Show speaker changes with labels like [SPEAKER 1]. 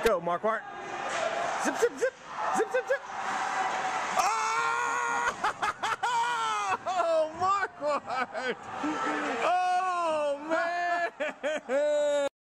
[SPEAKER 1] Go, Marquardt. Zip, zip, zip. Zip, zip, zip. Oh, Marquardt! Oh, man!